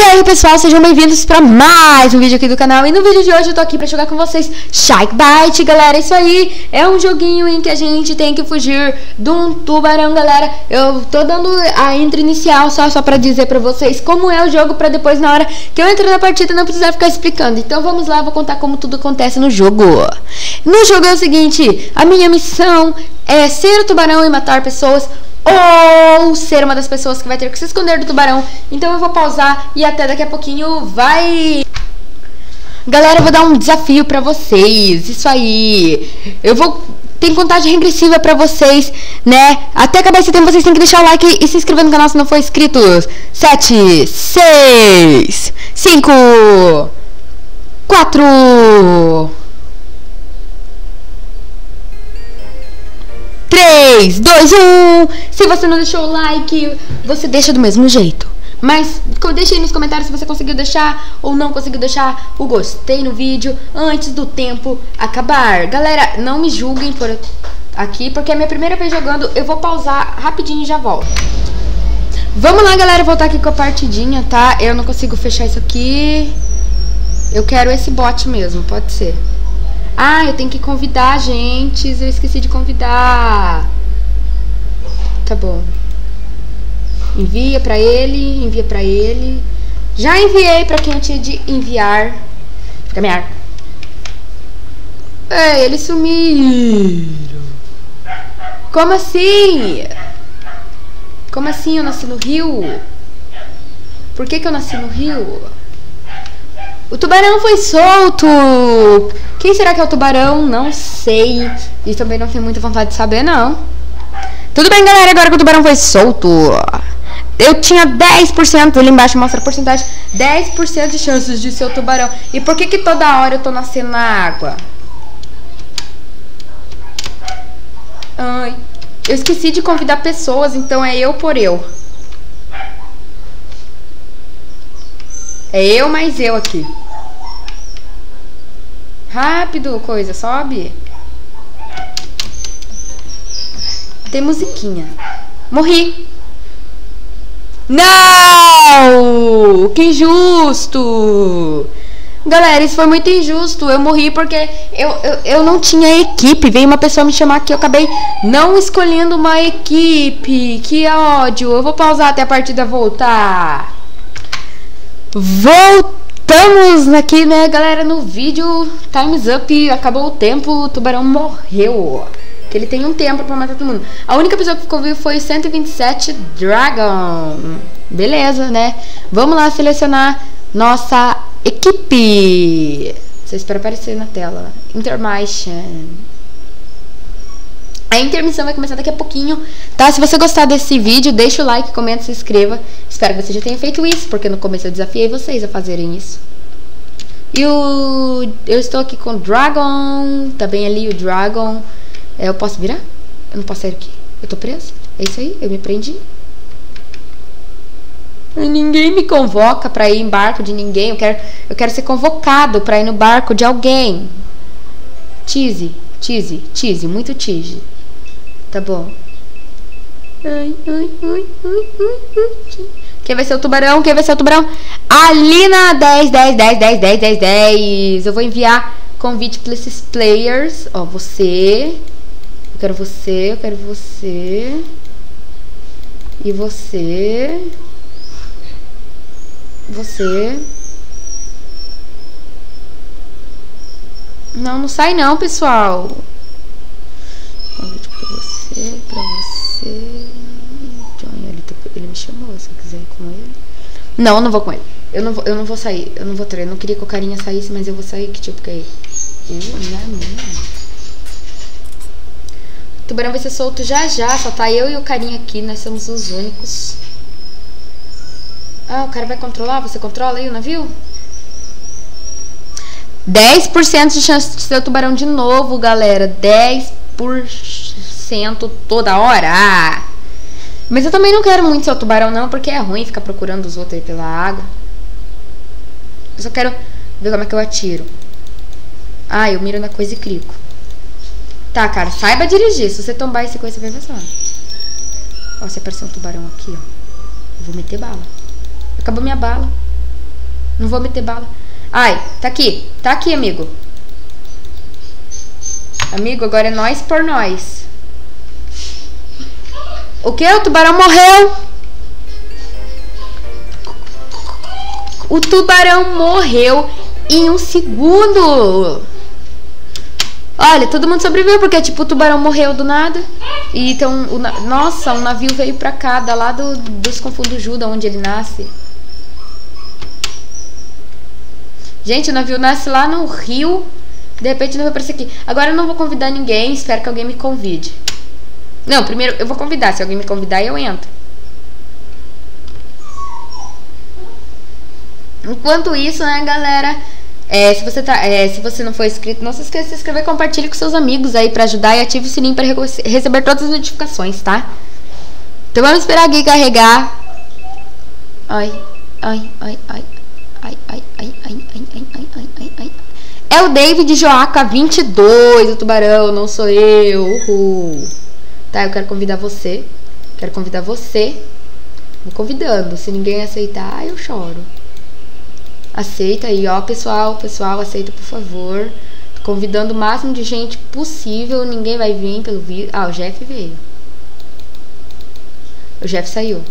aí pessoal, sejam bem-vindos pra mais um vídeo aqui do canal. E no vídeo de hoje eu tô aqui pra jogar com vocês Shark Bite, galera. Isso aí é um joguinho em que a gente tem que fugir de um tubarão, galera. Eu tô dando a intro inicial só pra dizer pra vocês como é o jogo, pra depois na hora que eu entro na partida não precisar ficar explicando. Então vamos lá, vou contar como tudo acontece no jogo. No jogo é o seguinte, a minha missão é ser o tubarão e matar pessoas, ou ser uma das pessoas que vai ter que se esconder do tubarão. Então eu vou pausar e até daqui a pouquinho vai. Galera, eu vou dar um desafio pra vocês. Isso aí. Tem contagem regressiva pra vocês, né? Até acabar esse tempo vocês têm que deixar o like e se inscrever no canal se não for inscrito. 7, 6, 5, 4, 3, 2, 1. Se você não deixou o like, você deixa do mesmo jeito. Mas deixa aí nos comentários se você conseguiu deixar ou não conseguiu deixar o gostei no vídeo antes do tempo acabar. Galera, não me julguem por aqui, porque é a minha primeira vez jogando. Eu vou pausar rapidinho e já volto. Vamos lá, galera, voltar aqui com a partidinha, tá? Eu não consigo fechar isso aqui. Eu quero esse bot mesmo, pode ser. Ah, eu tenho que convidar, gente. Eu esqueci de convidar. Tá bom. Envia pra ele, envia pra ele. Já enviei pra quem eu tinha de enviar. Fica minha. Ei, eles sumiram. Como assim? Como assim eu nasci no Rio? Por que eu nasci no Rio? O tubarão foi solto. Quem será que é o tubarão? Não sei. E também não tenho muita vontade de saber, não. Tudo bem, galera, agora que o tubarão foi solto, eu tinha 10%, ali embaixo mostra a porcentagem, 10% de chances de ser o tubarão. E por que toda hora eu tô nascendo na água? Ai, eu esqueci de convidar pessoas, então é eu por eu. É eu mais eu aqui. Rápido, coisa, sobe. Tem musiquinha. Morri. Não! Que injusto! Galera, isso foi muito injusto. Eu morri porque eu não tinha equipe. Veio uma pessoa me chamar aqui. Eu acabei não escolhendo uma equipe. Que ódio. Eu vou pausar até a partida voltar. Voltamos aqui, né, galera, no vídeo. Time's up, acabou o tempo, o tubarão morreu. Que ele tem um tempo pra matar todo mundo. A única pessoa que ficou viva foi o 127 Dragon. Beleza, né? Vamos lá selecionar nossa equipe. Vocês esperam aparecer na tela. Intermission. A intermissão vai começar daqui a pouquinho, tá? Se você gostar desse vídeo, deixa o like, comenta, se inscreva. Espero que você já tenha feito isso, porque no começo eu desafiei vocês a fazerem isso. E eu estou aqui com o Dragon. Tá bem ali o Dragon. Eu posso virar? Eu não posso sair aqui. Eu tô presa? É isso aí? Eu me prendi. Ninguém me convoca pra ir em barco de ninguém. Eu quero ser convocado pra ir no barco de alguém. Tease, muito tease. Tá bom. Ai. Quem vai ser o tubarão? Quem vai ser o tubarão? Alina 10. Eu vou enviar convite para esses players. Ó, você. Eu quero você. E você. Não sai não, pessoal. Convite pra você. Ele me chamou, se eu quiser ir com ele. Não, eu não vou com ele. Eu não vou sair. Eu não vou trair. Eu não queria que o carinha saísse, mas eu vou sair. Que tipo que é ele? O tubarão vai ser solto já. Só tá eu e o carinha aqui. Nós somos os únicos. Ah, o cara vai controlar? Você controla aí o navio? 10% de chance de ser o tubarão de novo, galera. 10% toda hora. Mas eu também não quero muito ser o tubarão, não, porque é ruim ficar procurando os outros aí pela água. Eu só quero ver como é que eu atiro. Ah, eu miro na coisa e clico. Tá, cara, saiba dirigir. Se você tombar esse coisa, você vai ver só. Ó, se aparecer um tubarão aqui, ó. Eu vou meter bala. Acabou minha bala. Não vou meter bala. Ai, tá aqui, amigo. Amigo, agora é nós por nós. O que? O tubarão morreu. O tubarão morreu em 1 segundo. Olha, todo mundo sobreviveu, porque tipo, o tubarão morreu do nada. E então, nossa, um navio veio pra cá, da lá dos Confundo Juda, onde ele nasce. Gente, o navio nasce lá no rio. De repente não vai aparecer aqui. Agora eu não vou convidar ninguém, espero que alguém me convide. Não, primeiro eu vou convidar, se alguém me convidar eu entro. Enquanto isso, né, galera, se você não for inscrito, não se esqueça de se inscrever, compartilhe com seus amigos aí pra ajudar e ative o sininho pra receber todas as notificações, tá? Então vamos esperar aqui carregar. Ai. É o David Joaca 22, o tubarão, não sou eu. Uhul. Tá, eu quero convidar você. Vou convidando. Se ninguém aceitar, eu choro. Aceita aí, ó, pessoal, aceita, por favor. Tô convidando o máximo de gente possível. Ninguém vai vir pelo vídeo. Ah, o Jeff veio. O Jeff saiu.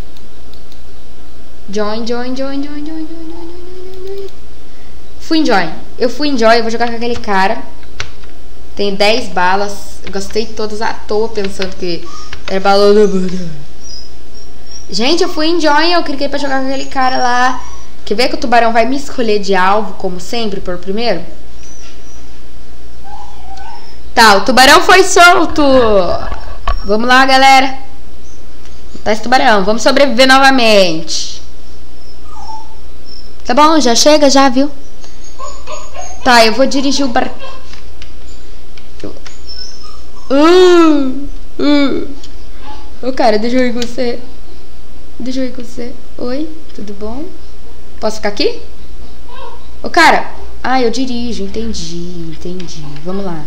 Join. Eu fui em join, eu vou jogar com aquele cara. Tem 10 balas. Eu gastei todas à toa pensando que era bala. Gente, eu fui em join, eu cliquei pra jogar com aquele cara lá. Quer ver que o tubarão vai me escolher de alvo, como sempre, por primeiro? Tá, o tubarão foi solto. Vamos lá, galera. Tá esse tubarão, vamos sobreviver novamente. Tá bom, já chega, já, viu? Tá, eu vou dirigir o barco. Ô, cara, deixa eu ir com você. Oi, tudo bom? Posso ficar aqui? Ô, cara. Ah, eu dirijo, entendi. Vamos lá.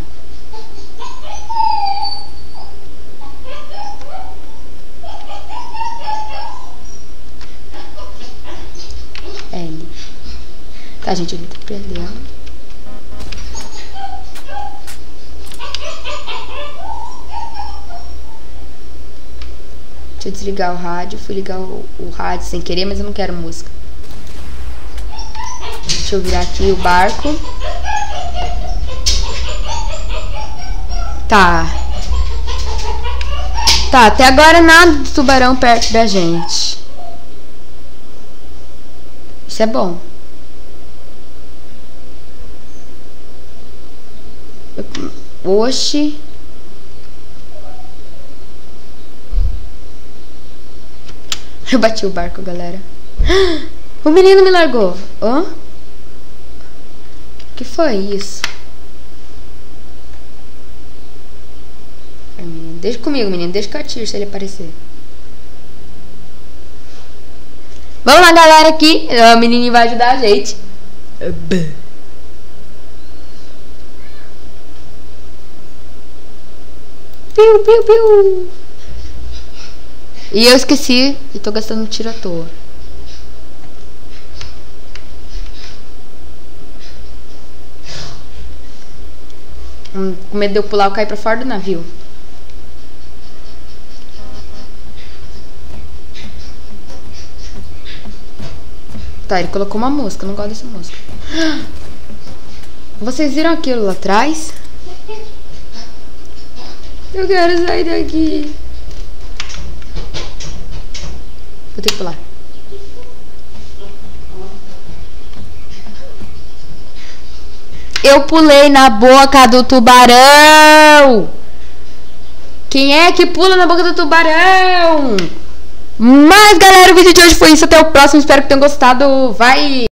L. Tá, gente, eu vou ter que prender ela. Deixa eu desligar o rádio. Fui ligar o rádio sem querer, mas eu não quero música. Deixa eu virar aqui o barco. Tá, até agora nada de tubarão perto da gente. Isso é bom. Oxi. Eu bati o barco, galera. O menino me largou. Hã? Que foi isso? Deixa comigo, menino. Deixa que eu atiro se ele aparecer. Vamos lá, galera, aqui. O menininho vai ajudar a gente. Piu. E eu esqueci e tô gastando tiro à toa. Com medo de eu pular, eu caí pra fora do navio. Tá, ele colocou uma música, eu não gosto dessa música. Vocês viram aquilo lá atrás? Eu quero sair daqui. Vou ter que pular. Eu pulei na boca do tubarão. Quem é que pula na boca do tubarão? Mas, galera, o vídeo de hoje foi isso. Até o próximo. Espero que tenham gostado. Vai!